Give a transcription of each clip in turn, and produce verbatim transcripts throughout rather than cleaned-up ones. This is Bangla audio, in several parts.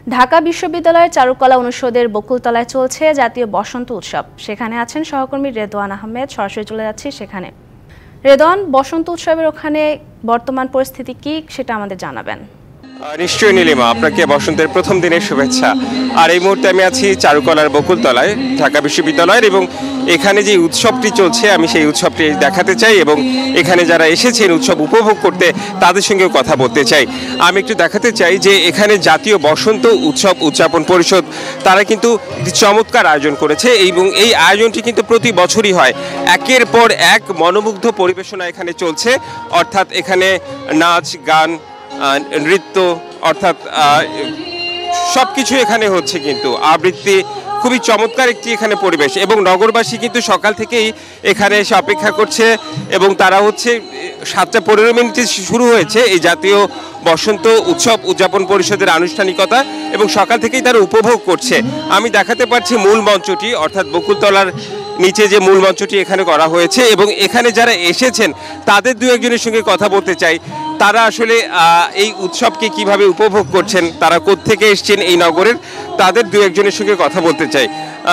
ঢাকা বিশ্ববিদ্যালয়ের চারুকলা অনুষদের বকুলতলায় চলছে জাতীয় বসন্ত উৎসব। সেখানে আছেন সহকর্মী রেদওয়ান আহমেদ। সরাসরি চলে যাচ্ছি সেখানে। রেদওয়ান, বসন্ত উৎসবের ওখানে বর্তমান পরিস্থিতি কি সেটা আমাদের জানাবেন। নিশ্চয়ই নীলিমা, আপনাকে বসন্তের প্রথম দিনের শুভেচ্ছা। আর এই মুহূর্তে আমি আছি চারুকলার বকুলতলায় ঢাকা বিশ্ববিদ্যালয়ের, এবং এখানে যে উৎসবটি চলছে আমি সেই উৎসবটি দেখাতে চাই এবং এখানে যারা এসেছেন উৎসব উপভোগ করতে তাদের সঙ্গেও কথা বলতে চাই। আমি একটু দেখাতে চাই যে এখানে জাতীয় বসন্ত উৎসব উদযাপন পরিষদ তারা কিন্তু চমৎকার আয়োজন করেছে এবং এই আয়োজনটি কিন্তু প্রতি বছরই হয়। একের পর এক মনোমুগ্ধ পরিবেশনা এখানে চলছে, অর্থাৎ এখানে নাচ গান নৃত্য অর্থাৎ সব কিছু এখানে হচ্ছে, কিন্তু আবৃত্তি খুবই চমৎকার একটি এখানে পরিবেশ এবং নগরবাসী কিন্তু সকাল থেকেই এখানে এসে অপেক্ষা করছে এবং তারা হচ্ছে সাতটা পনেরো মিনিটে শুরু হয়েছে এই জাতীয় বসন্ত উৎসব উদযাপন পরিষদের আনুষ্ঠানিকতা এবং সকাল থেকেই তারা উপভোগ করছে। আমি দেখাতে পারছি মূল মঞ্চটি, অর্থাৎ বকুলতলার নিচে যে মূল মঞ্চটি এখানে করা হয়েছে এবং এখানে যারা এসেছেন তাদের দু একজনের সঙ্গে কথা বলতে চাই। তারা আসলে এই উৎসবকে কিভাবে উপভোগ করছেন, তারা কোত্থেকে এসছেন এই নগরের, তাদের দু একজনের সঙ্গে কথা বলতে চাই।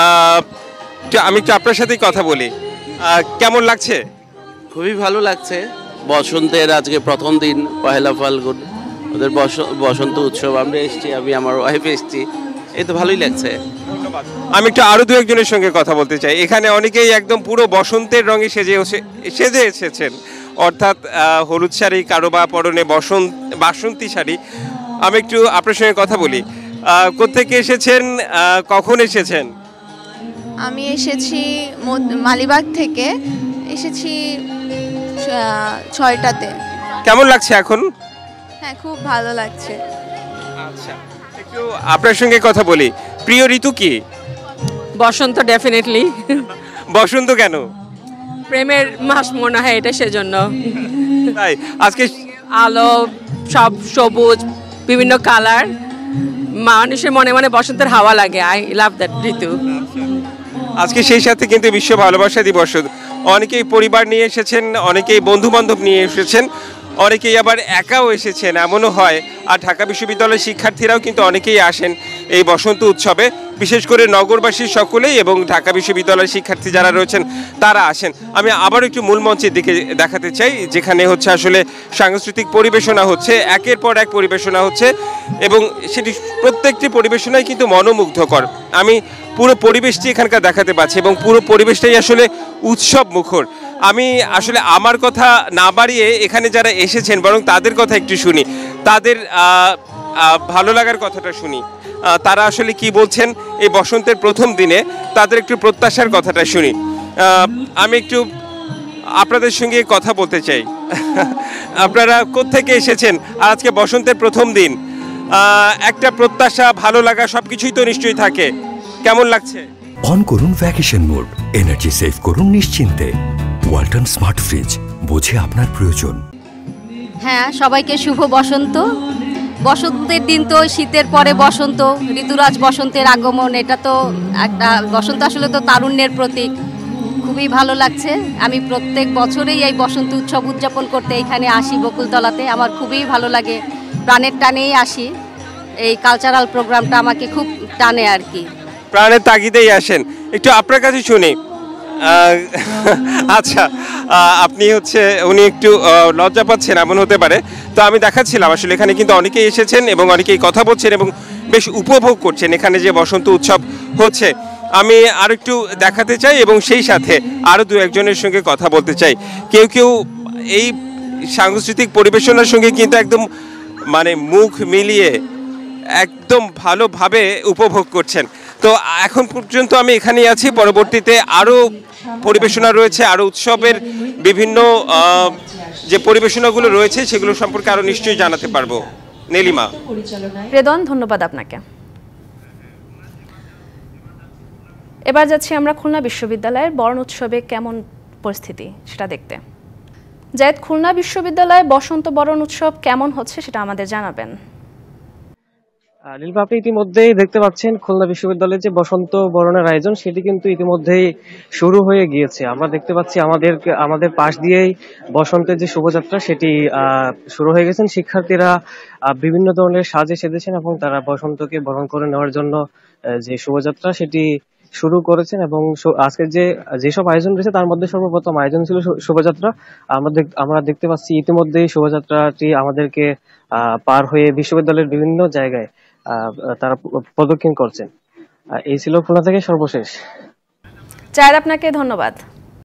আমি একটু আপনার সাথেই কথা বলি। কেমন লাগছে? খুবই ভালো লাগছে। বসন্তের আজকে প্রথম দিন, পহেলা ফাল্গুন, ওদের বসন্ত উৎসব। আমরা এসছি, আমি আমার ওয়াইফ এসছি, এই তো ভালোই লাগছে। ধন্যবাদ। আমি একটু আরো দু একজনের সঙ্গে কথা বলতে চাই। এখানে অনেকেই একদম পুরো বসন্তের রঙে সেজে সেজে এসেছেন, অর্থাৎ হলুদ শাড়ি, কারো বা পরনে বসন্ত বাসন্তী শাড়ি। আমি একটু আপনার সঙ্গে কথা বলি। কোত্থেকে এসেছেন, কখন এসেছেন? আমি এসেছি মালিবাগ থেকে, এসেছি ছয়টাতে। কেমন লাগছে এখন? হ্যাঁ, খুব ভালো লাগছে। আচ্ছা, একটু আপনার সঙ্গে কথা বলি। প্রিয় ঋতু কি? বসন্ত, ডেফিনেটলি। বসন্ত কেন? প্রেমের মাস মনে হয় এটা, সেজন্য। তাই আজকে আলো, সব সবুজ, বিভিন্ন কালার, মানুষের মনে মনে বসন্তের হাওয়া লাগে। আই লাভ দ্যাট ঋতু। আজকে সেই সাথে কিন্তু বিশ্ব ভালোবাসা দিবস। অনেকেই পরিবার নিয়ে এসেছেন, অনেকেই বন্ধু বান্ধব নিয়ে এসেছেন, অনেকেই আবার একাও এসেছেন, এমনও হয়। আর ঢাকা বিশ্ববিদ্যালয়ের শিক্ষার্থীরাও কিন্তু অনেকেই আসেন এই বসন্ত উৎসবে, বিশেষ করে নগরবাসীর সকলেই এবং ঢাকা বিশ্ববিদ্যালয়ের শিক্ষার্থী যারা রয়েছেন তারা আসেন। আমি আবার একটু মূল মঞ্চের দিকে দেখাতে চাই, যেখানে হচ্ছে আসলে সাংস্কৃতিক পরিবেশনা হচ্ছে, একের পর এক পরিবেশনা হচ্ছে এবং সেটি প্রত্যেকটি পরিবেশনাই কিন্তু মনোমুগ্ধকর। আমি পুরো পরিবেশটি এখানকার দেখাতে পাচ্ছি এবং পুরো পরিবেশটাই আসলে উৎসব মুখর। আমি আসলে আমার কথা না বাড়িয়ে এখানে যারা এসেছেন বরং তাদের কথা একটু শুনি, তাদের ভালো লাগার কথাটা শুনি। তারা আসলে কি বলছেন এই বসন্তের প্রথম দিনে, তাদের একটু প্রত্যাশার কথাটা শুনি। আমি একটু আপনাদের সঙ্গে কথা বলতে চাই। আপনারা কোত্থেকে এসেছেন আর আজকে বসন্তের প্রথম দিন, একটা প্রত্যাশা, ভালো লাগা সবকিছুই তো নিশ্চয়ই থাকে। কেমন লাগছে? অন করুন ভ্যাকেশন মোড, এনার্জি সেভ করুন নিশ্চিন্তে। ওয়ালটন স্মার্ট ফ্রিজ, বোঝে আপনার প্রয়োজন। হ্যাঁ, সবাইকে শুভ বসন্ত। বসন্তের দিন তো, শীতের পরে বসন্ত, ঋতুরাজ বসন্তের আগমন, এটা তো একটা বসন্ত আসলে তো তারুণ্যের প্রতীক। খুবই ভালো লাগছে। আমি প্রত্যেক বছরেই এই বসন্ত উৎসব উদযাপন করতে এখানে আসি বকুলতলাতে। আমার খুবই ভালো লাগে, প্রাণের টানেই আসি। এই কালচারাল প্রোগ্রামটা আমাকে খুব টানে আর কি। প্রাণের তাগিদেই আসেন। একটু আপনার কাছে শুনি। আচ্ছা, আপনি হচ্ছে উনি একটু লজ্জা পাচ্ছেন, এমন হতে পারে। তো আমি দেখাচ্ছিলাম আসলে এখানে কিন্তু অনেকেই এসেছেন এবং অনেকেই কথা বলছেন এবং বেশ উপভোগ করছেন এখানে যে বসন্ত উৎসব হচ্ছে। আমি আর একটু দেখাতে চাই এবং সেই সাথে আরও দু একজনের সঙ্গে কথা বলতে চাই। কেউ কেউ এই সাংস্কৃতিক পরিবেশনার সঙ্গে কিন্তু একদম মানে মুখ মিলিয়ে একদম ভালোভাবে উপভোগ করছেন। তো এখন পর্যন্ত আমি এখানেই আছি, পরবর্তীতে আরও পরিবেশনা রয়েছে, আরও উৎসবের বিভিন্ন যে পরিবেশনাগুলো রয়েছে সেগুলো সম্পর্কে আরও নিশ্চয়ই জানাতে পারবো। নীলিমা। রেদওয়ান, ধন্যবাদ আপনাকে। এবার যাচ্ছি আমরা খুলনা বিশ্ববিদ্যালয়ের বরণ উৎসবে কেমন পরিস্থিতি সেটা দেখতে। জায়েদ, খুলনা বিশ্ববিদ্যালয়ে বসন্ত বরণ উৎসব কেমন হচ্ছে সেটা আমাদের জানাবেন। নীলপা, আপনি ইতিমধ্যেই দেখতে পাচ্ছেন খুলনা বিশ্ববিদ্যালয়ের যে বসন্ত বরণের আয়োজন সেটি কিন্তু ইতিমধ্যেই শুরু হয়ে গিয়েছে। আমরা দেখতে পাচ্ছি আমাদের আমাদের পাশ দিয়েই বসন্তের যে শোভাযাত্রা সেটি আহ শুরু হয়ে গেছেন। শিক্ষার্থীরা আহ বিভিন্ন ধরনের সাজে সেজেছেন এবং তারা বসন্তকে বরণ করে নেওয়ার জন্য যে শোভাযাত্রা সেটি শুরু করেছেন। এবং আজকের যে যেসব আয়োজন রয়েছে তার মধ্যে সর্বপ্রথম আয়োজন ছিল শোভাযাত্রা। আমাদের আমরা দেখতে পাচ্ছি ইতিমধ্যেই শোভাযাত্রাটি আমাদেরকে আহ পার হয়ে বিশ্ববিদ্যালয়ের বিভিন্ন জায়গায় আহ তারা প্রদক্ষিণ করছেন। এই ছিল খুলনা থেকে সর্বশেষ। চাঁদ, আপনাকে ধন্যবাদ।